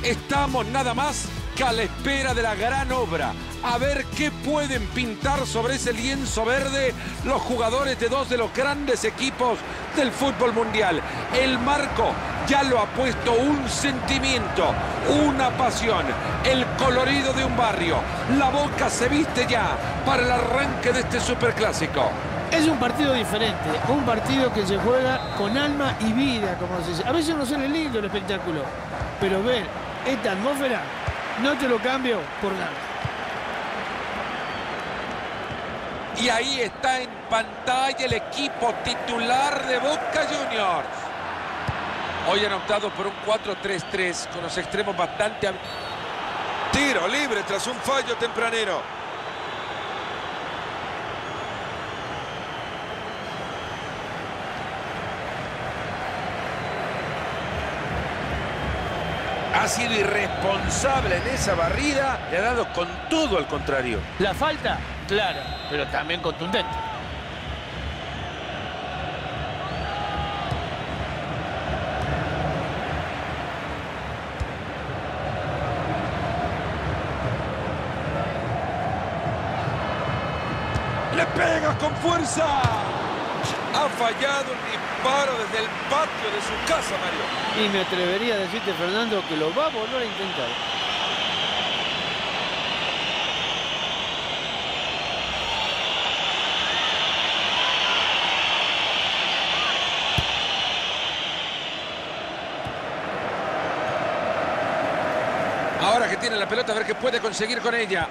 Estamos nada más que a la espera de la gran obra. A ver qué pueden pintar sobre ese lienzo verde los jugadores de dos de los grandes equipos del fútbol mundial. El marco ya lo ha puesto un sentimiento, una pasión, el colorido de un barrio. La Boca se viste ya para el arranque de este superclásico. Es un partido diferente, un partido que se juega con alma y vida, como se dice. A veces no sale lindo el espectáculo, pero ver esta atmósfera no te lo cambio por nada. Y ahí está en pantalla el equipo titular de Boca Juniors. Hoy han optado por un 4-3-3 con los extremos bastante... Tiro libre tras un fallo tempranero. Ha sido irresponsable en esa barrida. Le ha dado con todo al contrario. La falta, clara, pero también contundente. ¡Le pega con fuerza! Ha fallado un disparo desde el patio de su casa, Mario. Y me atrevería a decirte, Fernando, que lo va a volver a intentar. Ahora que tiene la pelota, a ver qué puede conseguir con ella.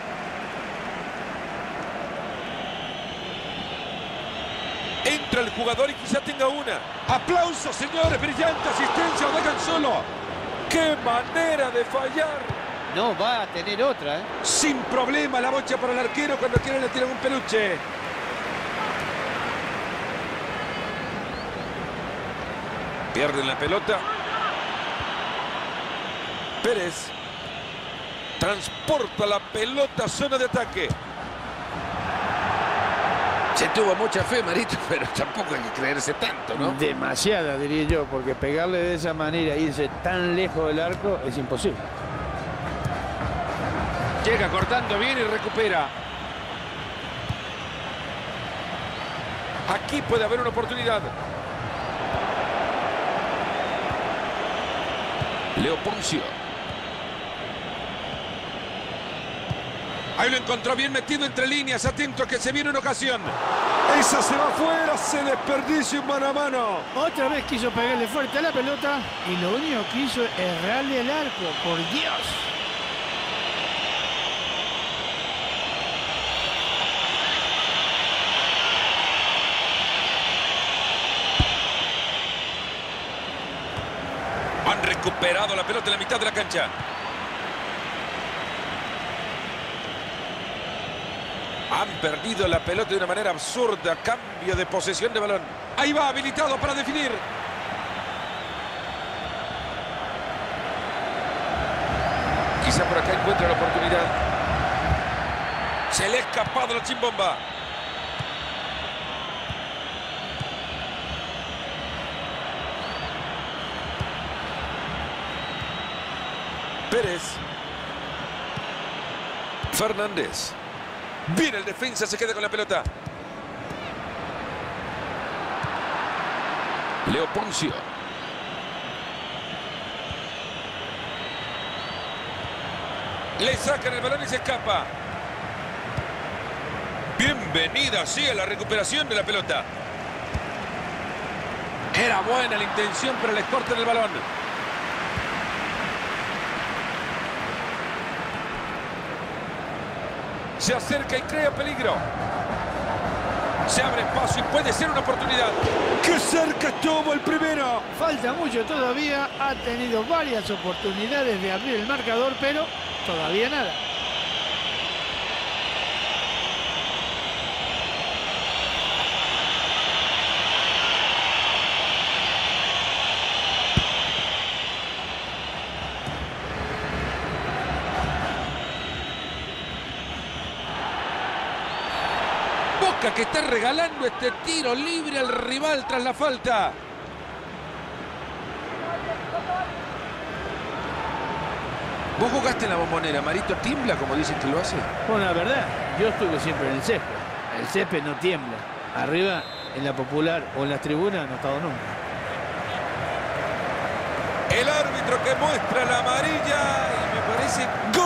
Entra el jugador y quizá tenga una. ¡Aplausos, señores! ¡Brillante asistencia! ¡Lo dejan solo! ¡Qué manera de fallar! No va a tener otra, ¿eh? Sin problema la bocha para el arquero. Cuando quieren le tiran un peluche. Pierden la pelota. Pérez transporta la pelota a zona de ataque. Se tuvo mucha fe, Marito, pero tampoco hay que creerse tanto, ¿no? Demasiada, diría yo, porque pegarle de esa manera e irse tan lejos del arco es imposible. Llega cortando bien y recupera. Aquí puede haber una oportunidad. Leo Poncio. Ahí lo encontró bien metido entre líneas. Atento que se viene una ocasión. Esa se va afuera. Se desperdicia un mano a mano. Otra vez quiso pegarle fuerte a la pelota y lo único que hizo es errarle el arco. ¡Por Dios! Han recuperado la pelota en la mitad de la cancha. Han perdido la pelota de una manera absurda. Cambio de posesión de balón. Ahí va, habilitado para definir. Quizá por acá encuentra la oportunidad. Se le ha escapado la chimbomba. Pérez. Fernández. Viene el defensa, se queda con la pelota. Leo Poncio. Le sacan el balón y se escapa. Bienvenida, sí, a la recuperación de la pelota. Era buena la intención, pero les cortan el balón. Se acerca y crea peligro. Se abre espacio y puede ser una oportunidad. ¡Qué cerca estuvo el primero! Falta mucho todavía. Ha tenido varias oportunidades de abrir el marcador, pero todavía nada. Boca que está regalando este tiro libre al rival tras la falta. Vos jugaste en la Bombonera. ¿Marito tiembla como dicen que lo hace? Bueno, la verdad, yo estuve siempre en el césped. El césped no tiembla. Arriba, en la Popular o en las tribunas, no he estado nunca. El árbitro que muestra la amarilla y me parece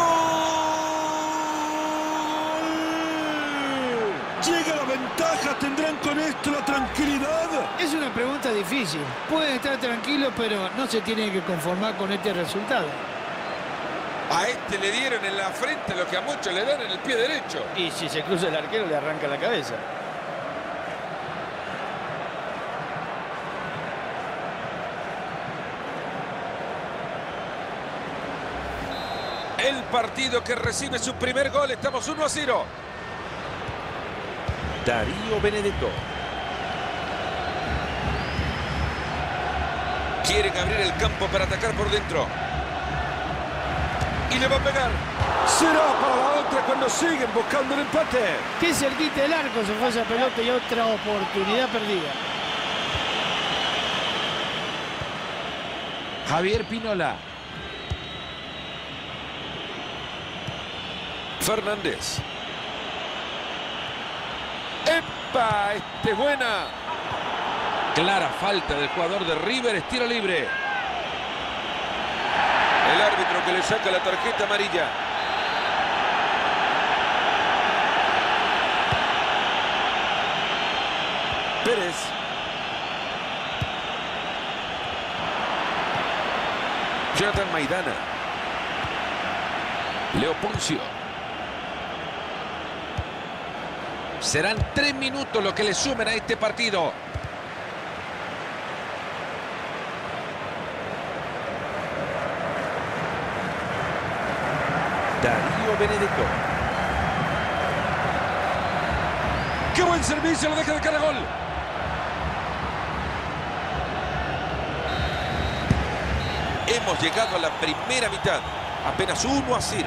¡gol! Llega la ventaja, ¿tendrán con esto la tranquilidad? Es una pregunta difícil. Pueden estar tranquilos, pero no se tienen que conformar con este resultado. A este le dieron en la frente lo que a muchos le dan en el pie derecho. Y si se cruza el arquero, le arranca la cabeza. El partido que recibe su primer gol. Estamos 1-0. Darío Benedetto. Quieren abrir el campo para atacar por dentro. Y le va a pegar. Será para la otra cuando siguen buscando el empate. Qué cerquita del arco se fue esa pelota y otra oportunidad perdida. Javier Pinola. Fernández. ¡Epa! Este es buena. Clara falta del jugador de River. Es tiro libre. El árbitro que le saca la tarjeta amarilla. Pérez. Jonathan Maidana. Leo Poncio. Serán 3 minutos lo que le sumen a este partido. Darío Benedetto. ¡Qué buen servicio! Lo deja de cara a gol. Hemos llegado a la primera mitad. Apenas 1-0.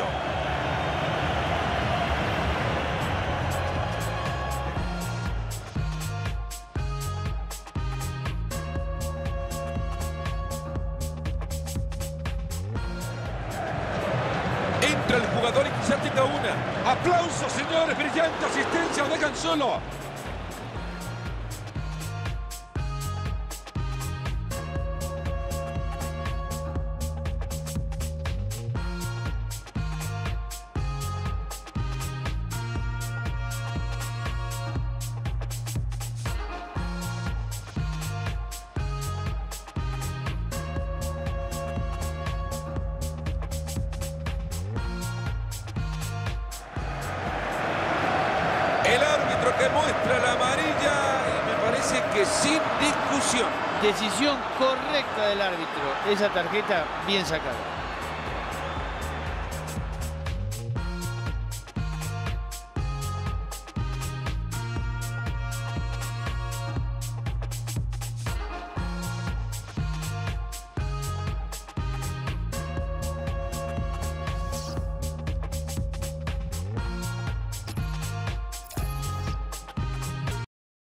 Entra el jugador y quizá tenga una. ¡Aplausos, señores! ¡Brillante asistencia! ¡Lo dejan solo! El árbitro que muestra la amarilla y me parece que sin discusión. Decisión correcta del árbitro. Esa tarjeta bien sacada.